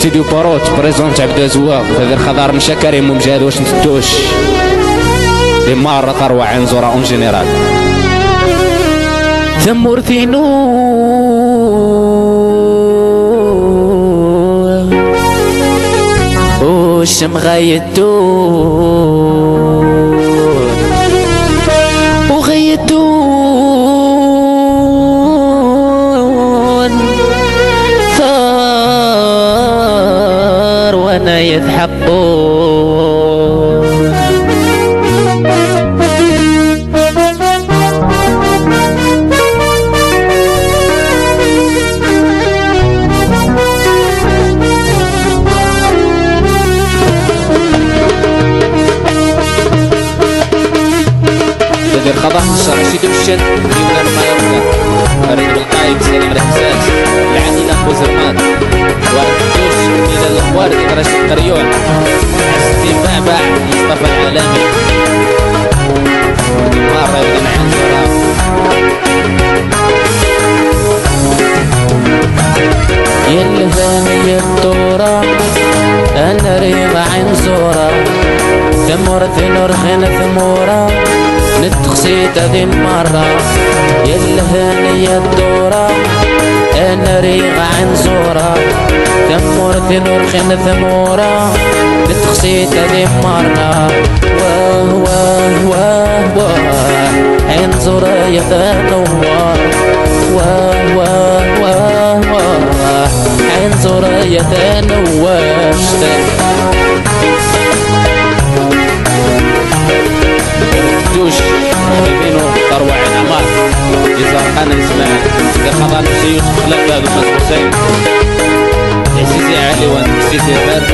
ستوديو باروت بريزونت عبد زواغ هذا الخضار مشى كريم ومجاد واش نفتوش دي مرة تروع عين زورا اون جينيرال ثمور ثينو وشم غايتون وغيتون ثار وانا يضحكون القضاء الشرع شي تمشد يولا ما يرجع فريد بالقايد سليم الحساس العديدة وزرمان وردوش إلى الأخوار إدراج القريون عزتي بعبع مصطفى العالمي مرة يبقى معين صراحة يلهاني الدورة أنا ريغ عين زورة ثمرت نرخين ثمورة نتخسيت هذه المرة يلهاني الدورة أنا ريغ عن زورة ثمرت نرخين ثمورة نتخسيت هذه المرة واه واه واه واه عين زورة يتنور واه واه واه واه عين زورة يتنور دوش بينو تروع العمار يزار قانا نسمع لقضاء نسيوس خلق باب المسكوسين عزيزي علي وانتسيتي البر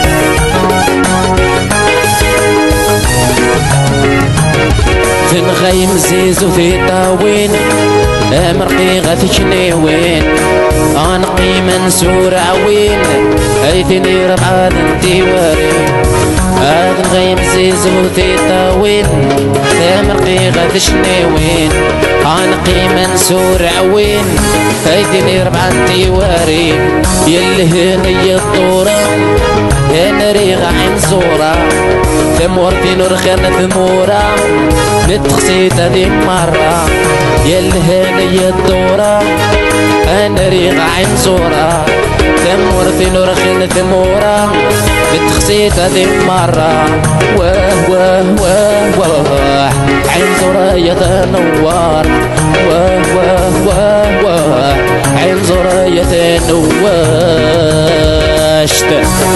تنغيم زيزو في طاوين مرقي غاث شنيوين انقي منسور عوين ايثني ربعاد انتي وارين هذا غيم زيزو في طاوين مرقي غاث شنيوين انقي منسور عوين ايثني ربعاد انتي وارين يلهني الطورة انا ريغ عين زورة ثمورتي نرخن ثمورة نتخسيت هذه مرة يلهني الدورة انا ريغ عين زورة ثمورتي نرخن ثمورة نتخسيت هذه مرة واه واه واه واه عين زورة يتنور واه واه واه واه عين زورة يتنوشت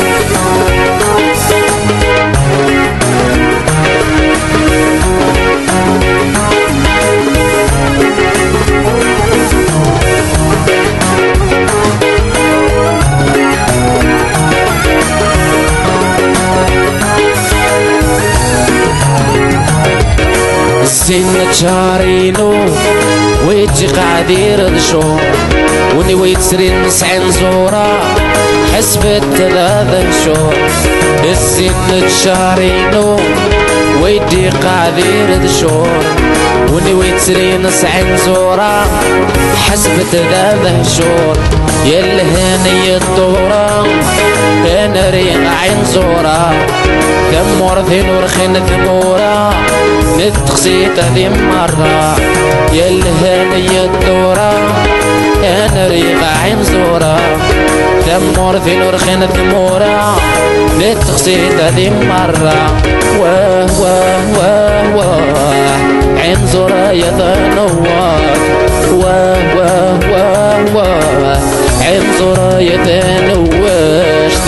زين تشارينو ويجي قاعد يردشو وني ويتسرين نسعين زورا حسبت 3 شهور الزين تشارينو ويدي قاعد يردشو وني ويتسرين نسعين زورا حسبت 3 شهور يلهني الدورة انا ريغ عين زورا ثمور ثنور خن ثمورة نتخسيت هذه مرة يلهني الدورة انا ريغ عين زورا ثمور ثنور خن ثمورة نتخسيت هذه مرة واه واه واه واه عين زورا يتنور واه واه واه واه عين زورا يتنوشت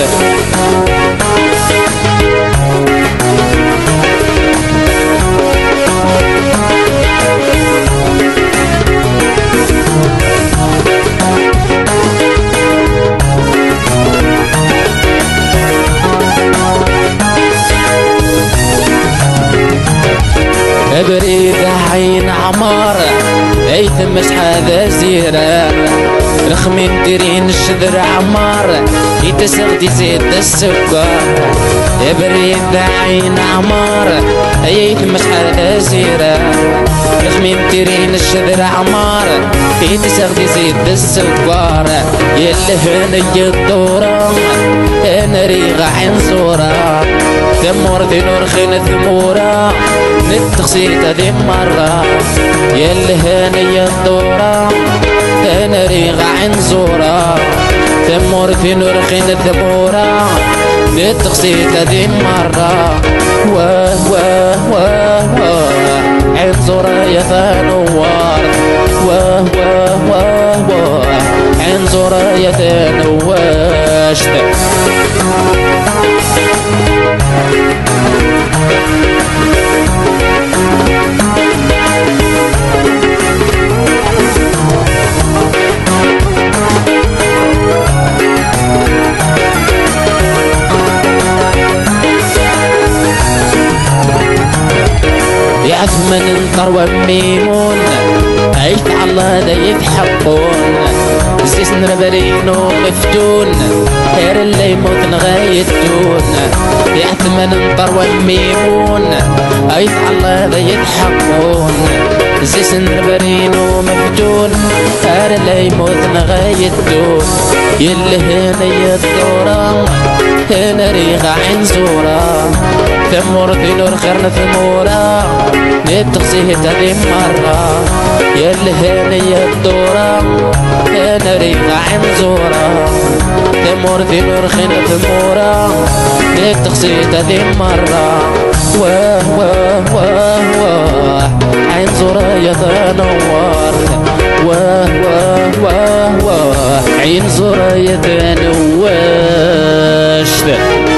بريد عين عمار ايثم مش هذا زيران رخمين ديرين الشذر عمار يتسغدي زيد السكر يا بريد عين عمار ايك مشحال زيرة رخمين ديرين الشذر عمار يتسغدي زيد السكر يلي هني الدورة انا ريغة عين صورة ثمور ذي نور خين ثمورة نتخسيت ذي مرة يلي هني الدورة انا ريغة عين صورة ثمور ذي نور خين ثمورة نتخسيت ذي مرة واه واه واه واه عين صورة يا ثنوار واه واه واه واه عين صورة يا ثنواشت يعثمن انطر وميمون عيشت على ذا يتحقون زيس نربرينو مفتون غير اللي يموت نغايتون يعثمن انطر وميمون عيشت على ذا يتحقون زيس نربرينو مفتون غير اللي يموت نغايتون يلي هنا يدورا هنا ريغة عين زورا ثمور في نور خيرنا ثمورة نتغسيه تاني مرة يلي هني الدورة هنا ريغة عين زورة ثمور في نور خيرنا ثمورة نتغسيه تاني مرة واه واه واه واه عين زورة يا تنور واه واه واه واه عين زورة يا تنواش